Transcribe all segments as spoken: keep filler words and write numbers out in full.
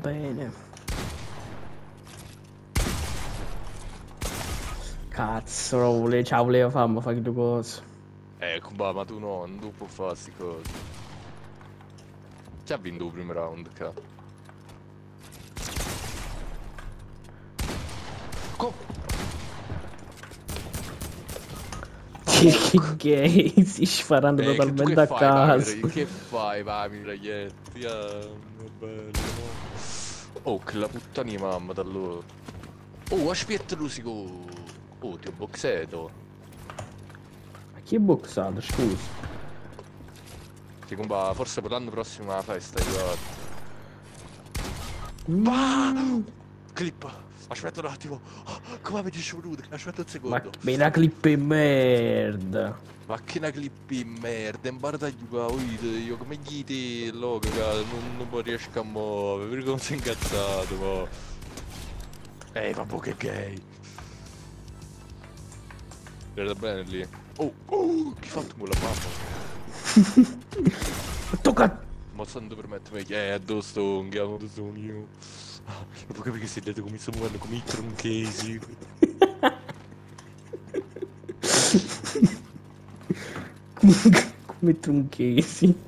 bene. Cazzo, lo vole... ciao, voleva fare, ma fa che due cose. Eh, Kuba, ma tu no, non tu puoi fare queste cose. Chi ha vinto il primo round, ca? Co... Che, che gay, si sparando Eh, che tu totalmente che a fai, caso. Pamir? Che fai, Pamir, ragazzi? Ah, bello, no? Oh, che la puttana di mamma, da allora. Oh, aspetta, Lusico. Oh, ti ho boxato. Ma chi è boxato, scusa? Ti comba, forse per l'anno prossimo alla festa, guarda. Mm. Clip. Aspetta un attimo. Oh, come avete voluto? Aspetta un Ma secondo. che una clip in merda. Ma che una clip di merda, in barda io come gli ti loco, non, non mi riesco a muovere, perché non sei incazzato, ma... Ehi, vabbè che gay. Era bene lì. Oh, oh, chi ha fatto con la mamma? Tocca! Ma santo permettermi che è dove sto, che dove sto io. Non può capire che si è detto come sto muovendo come i tronchesi. Come tronchesi.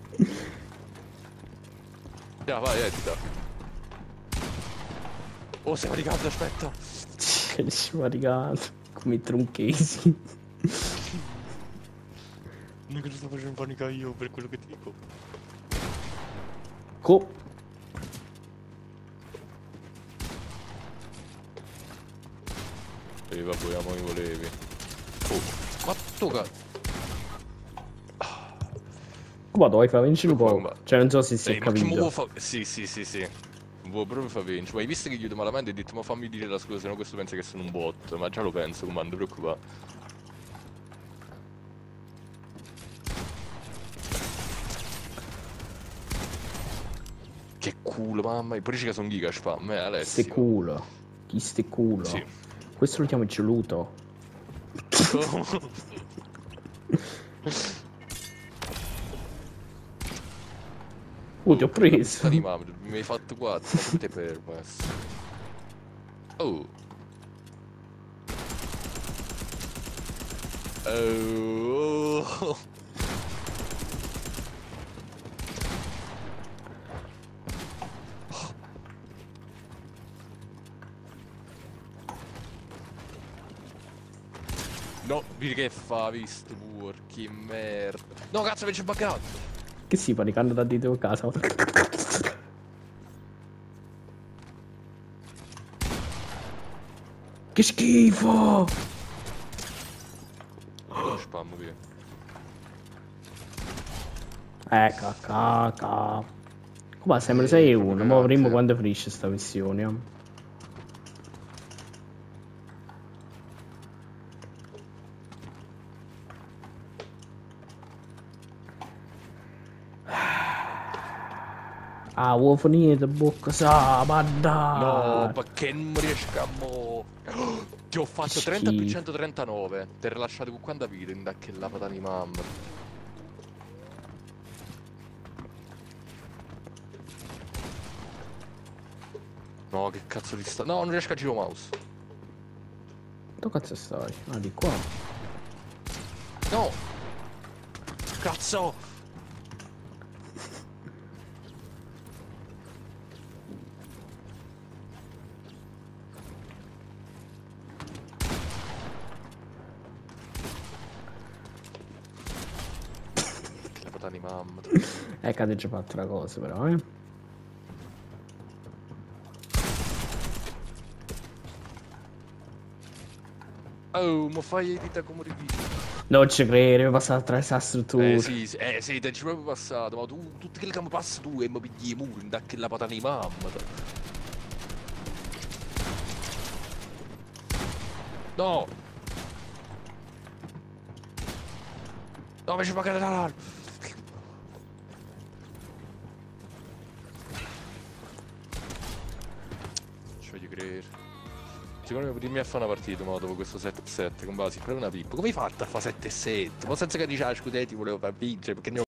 Ja, vai, edita. Oh, sei maricato, aspetta. Che scimmaricato. Come tronchesi. Non che lo sto facendo panicare io per quello che ti dico. Co. E vabbè, amo i volevi. Oh, ma tu cazzo. Come vuoi far vincere un po'? Cioè non so se si è Ehi, ma che mo capito. vuoi fa... Sì, sì, sì, sì. Vuoi proprio far vincere. Ma hai visto che gli ho malamente e ho detto ma fammi dire la scusa, se no questo pensa che sono un bot. Ma già lo penso, come non ti preoccupare. Che culo, mamma. E pure che sono giga spam, eh, Alessio. Ste culo. Chi ste culo? Sì. Questo lo chiamo geluto. Uh, ti ho preso. Mi hai fatto quattro, ma come ti per questo? Oh. Oh. No, vedi che fa, visto pure, che merda. No, cazzo, invece buggato. Che si panicando da dietro a casa. Che schifo! Non spam via. Eh, cacca. Come sembra sei uno, ma avremo quando finisce sta missione. Ah, vuoi finire bocca sa, madda! No, perché non riesco a mo... Ti ho fatto trenta per centotrentanove. Ti hai rilasciato con quanta vita in da che la patata di mamma. No, che cazzo di sta... No, non riesco a girare mouse. Dove cazzo stai? Ah, di qua. No! Cazzo! Che la patata di mamma. Eh, cade già fatto una cosa però, eh. Oh, ma fai edita come rivista. Non ci credo, mi passare attraverso la struttura. Eh sì, sì, eh sì, ti ci proprio passato, ma tu, tutti quelli che mi passi tu e mi pigli i muri, da che la patata di mamma. No! No, invece pagare l'allarme! Ci voglio credere. Secondo me prima a fare una partita, ma dopo questo sette sette con base, però una pippa. Come hai fatto a fare sette sette? Ma senza che dici, ah, scudetti, volevo far vincere, perché ne ho